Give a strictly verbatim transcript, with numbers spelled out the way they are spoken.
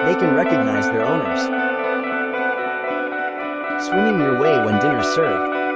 They can recognize their owners. Swimming your way when dinner's served.